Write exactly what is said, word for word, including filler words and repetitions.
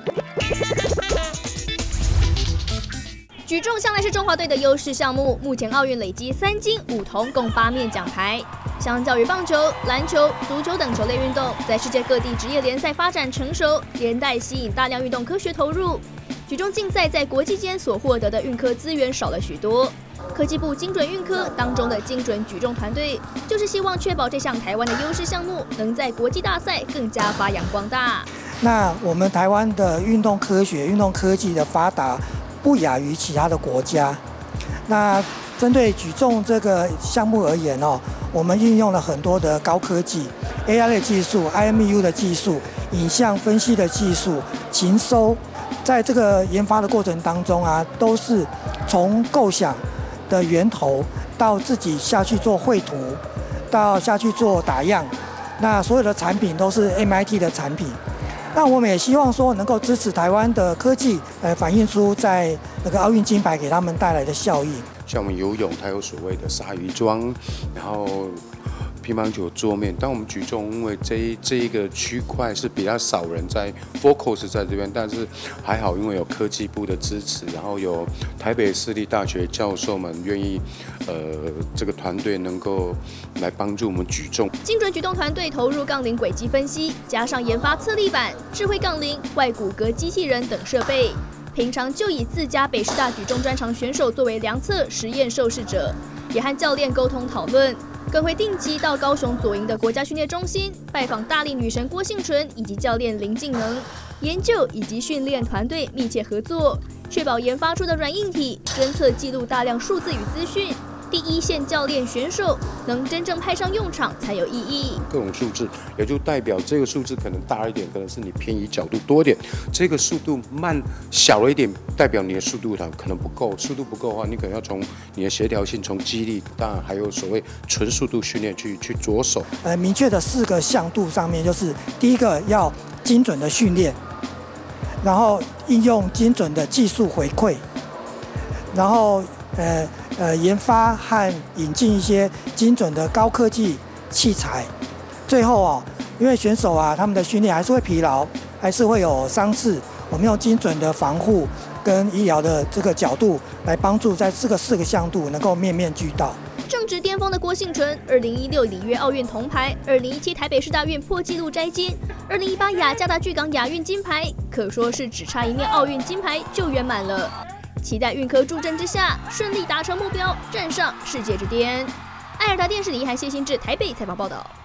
举重向来是中华队的优势项目，目前奥运累积三金五铜，共八面奖牌。相较于棒球、篮球、足球等球类运动，在世界各地职业联赛发展成熟，连带吸引大量运动科学投入。举重竞赛在国际间所获得的运科资源少了许多。科技部精准运科当中的精准举重团队，就是希望确保这项台湾的优势项目能在国际大赛更加发扬光大。 那我们台湾的运动科学、运动科技的发达，不亚于其他的国家。那针对举重这个项目而言哦，我们运用了很多的高科技 A I 的技术、I M U 的技术、影像分析的技术、情收，在这个研发的过程当中啊，都是从构想的源头到自己下去做绘图，到下去做打样，那所有的产品都是 M I T 的产品。那我们也希望说能够支持台湾的科技，呃，反映出在那个奥运金牌给他们带来的效益。 像我们游泳，它有所谓的鲨鱼桩，然后乒乓球桌面。但我们举重，因为这一这一个区块是比较少人在 focus 在这边，但是还好，因为有科技部的支持，然后有台北市立大学教授们愿意，呃，这个团队能够来帮助我们举重。 精准举重团队投入杠铃轨迹分析，加上研发侧立板、智慧杠铃、外骨骼机器人等设备。平常就以自家北师大举重专长选手作为量测实验受试者，也和教练沟通讨论，更会定期到高雄左营的国家训练中心拜访大力女神郭幸纯以及教练林敬能，研究以及训练团队密切合作，确保研发出的软硬体侦测记录大量数字与资讯。第一线教练选手能真正派上用场才有意义。 各种数字也就代表这个数字可能大一点，可能是你偏移角度多一点；这个速度慢小了一点，代表你的速度可能不够。速度不够的话，你可能要从你的协调性、从肌力，当然还有所谓纯速度训练去去着手。 呃，明确的四个向度上面，就是第一个要精准的训练，然后应用精准的技术回馈，然后呃。呃，研发和引进一些精准的高科技器材。最后哦，因为选手啊，他们的训练还是会疲劳，还是会有伤势。我们用精准的防护跟医疗的这个角度来帮助，在这个四个向度能够面面俱到。 正值巅峰的郭幸纯，二零一六里约奥运铜牌，二零一七台北市大运破纪录摘金，二零一八雅加达巨港亚运金牌，可说是只差一面奥运金牌就圆满了。期待运科助阵之下，顺利达成目标，站上世界之巅。爱尔达电视李一涵、谢新志台北采访报道。